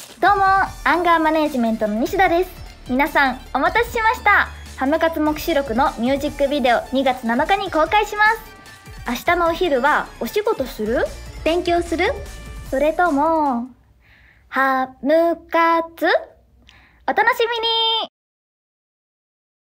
どうも、アンガーマネージメントの西田です。皆さん、お待たせしました。ハムカツ目視録のミュージックビデオ2月7日に公開します。明日のお昼はお仕事する？勉強する？それとも、ハムカツ？お楽しみに。